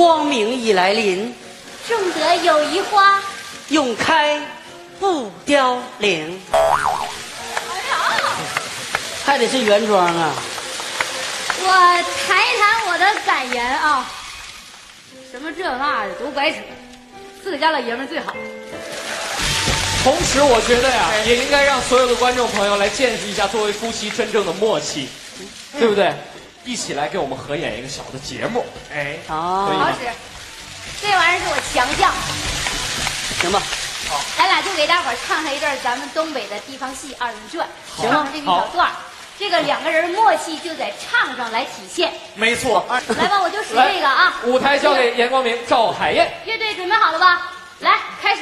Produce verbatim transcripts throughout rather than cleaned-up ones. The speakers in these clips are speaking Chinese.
光明已来临， 种得友谊花， 永开不凋零。 哎呀， 还得是原装啊！ 我谈一谈我的感言啊，什么这那的都白扯，自个家老爷们最好。 同时，我觉得呀，也应该让所有的观众朋友来见识一下作为夫妻真正的默契，对不对？一起来给我们合演一个小的节目，哎， 哦， 好使，这玩意儿是我强项。 行吧， 好， 咱俩就给大伙儿唱上一段咱们东北的地方戏二人转， 行唱上这个小段儿，这个两个人默契就在唱上来体现。 没错。 来吧，我就使这个啊。 舞台交给严光明、赵海燕。 乐队准备好了吧？来，开始。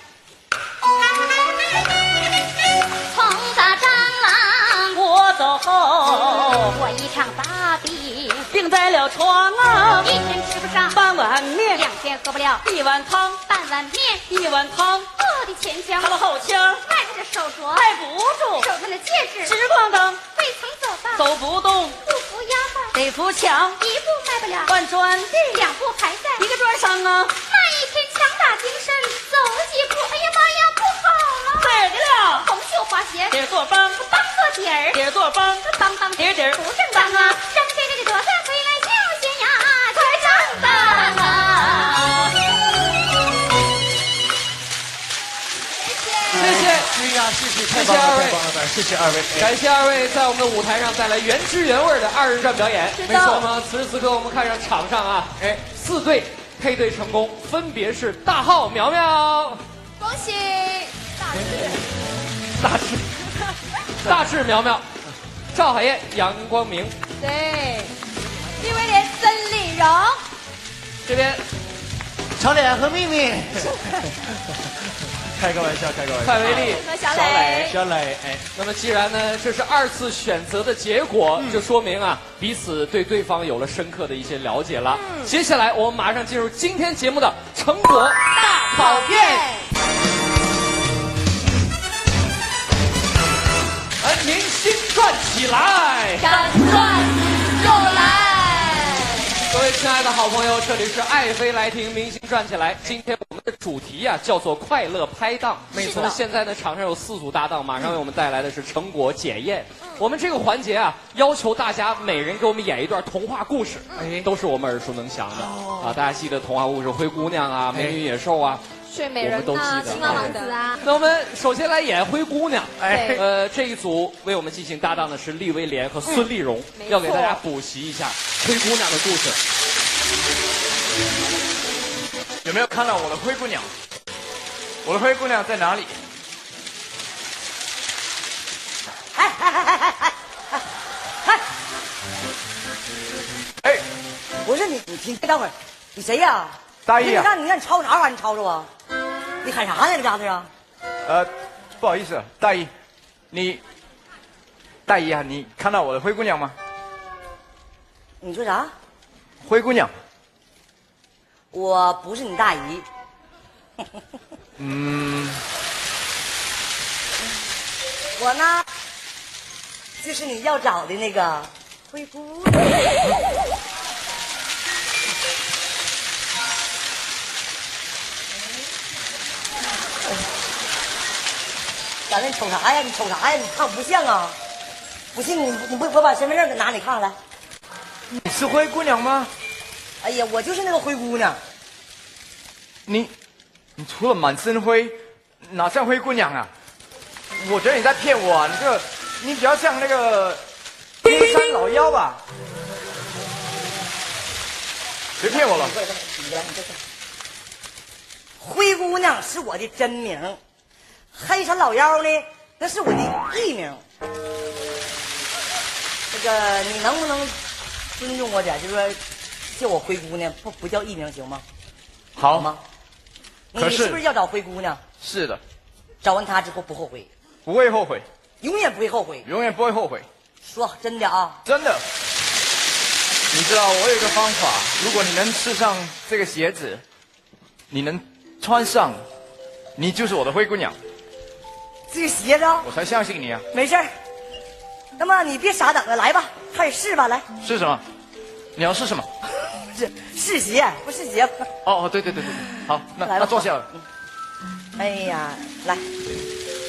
从大蟑螂我走后， 我一场大病， 病在了床啊， 一天吃不上半碗面， 两天喝不了一碗汤， 半碗面， 一碗汤， 饿的前腔他的后腔迈着这手镯， 迈不住， 手上的戒指直咣当， 未曾走到， 走不动， 不扶摇摆， 得扶墙， 一步迈不了， 搬砖地， 两步还在一个砖上啊， 那一天强打精神，走了几步，哎呀妈呀，不好了！ 怎的了？ 红绣花鞋， 底儿做帮， 帮做底儿， 底儿做帮， 帮帮底儿底儿不正当啊！正对着这朵子回来就先呀，才正当啊！ 谢谢。 哎呀，谢谢， 谢太棒了， 谢二位太棒了，谢谢二位， 感谢二位在我们的舞台上带来原汁原味的二人转表演。 是的没错，那么此时此刻我们看上场上啊，哎，四队配对成功，分别是大浩、苗苗、 恭喜大志， 大志、大志、苗苗、赵海燕、杨光明。 对，李威廉、曾丽蓉， 这边长脸和秘密，开个玩笑，开个玩笑。 蔡维丽和小磊磊。 小磊，哎， 那么既然呢这是二次选择的结果，就说明啊彼此对对方有了深刻的一些了解了。接下来我们马上进入今天节目的成果大考验。来，明星转起来！ 敢转就来。 各位亲爱的好朋友，这里是爱妃来听，明星转起来。今天我们的主题呀、啊、叫做快乐拍档。 没错那么现在呢，场上有四组搭档，马上为我们带来的是成果检验。我们这个环节啊，要求大家每人给我们演一段童话故事， 哎都是我们耳熟能详的、 哦啊。大家记得童话故事《灰姑娘》啊，《美女野兽》啊。 睡美人呐、啊， 青蛙王子啊。 那我们首先来演灰姑娘。 哎， 呃，这一组为我们进行搭档的是厉威廉和孙丽蓉， 嗯、 要给大家补习一下灰姑娘的故事。 有没有看到我的灰姑娘？我的灰姑娘在哪里？ 哎哎哎哎哎哎！ 哎， 不是你，你你等会儿，你谁呀？ 大姨啊！ 你让你让你吵啥玩意儿？你吵吵啊！你喊啥呢？这家伙啊！ 呃，不好意思，大姨，你，大姨啊，你看到我的灰姑娘吗？ 你说啥？ 灰姑娘。 我不是你大姨。 嗯。 我呢，就是你要找的那个灰姑娘。咋的？你瞅啥呀？你瞅啥呀？你看我不像啊！不信你，你不我把身份证拿你看看来。 你是灰姑娘吗？ 哎呀，我就是那个灰姑娘。 你，你除了满身灰，哪像灰姑娘啊？我觉得你在骗我、啊，你这个，你比较像那个阴山老妖吧？别骗我了！ 你来，你这灰姑娘是我的真名，黑山老妖呢，那是我的艺名。那个，你能不能尊重我点？就是说，叫我灰姑娘，不不叫艺名，行吗？ 好吗？你可是是不是要找灰姑娘？ 是的， 找完她之后不后悔， 不会后悔， 永远不会后悔。 永远不会后悔。 说真的啊， 真的。你知道我有一个方法，如果你能试上这个鞋子，你能穿上，你就是我的灰姑娘。 这个鞋子啊， 我才相信你啊！ 没事儿。那么你别傻等了，来吧，开始试吧，来。 是什么？你要试什么？ 是是鞋，不是鞋。 哦哦，对对对对对，好，那来吧那坐下了。 哎呀，来。